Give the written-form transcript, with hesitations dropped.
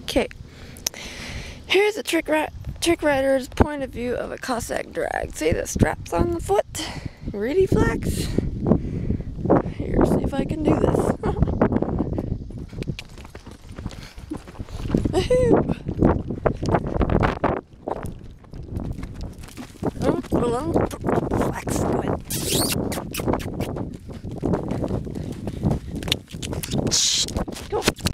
Okay, here's a trick rider's point of view of a Cossack drag. See the straps on the foot? Really flex. Here, see if I can do this. Woohoo! Flex, go ahead. Go.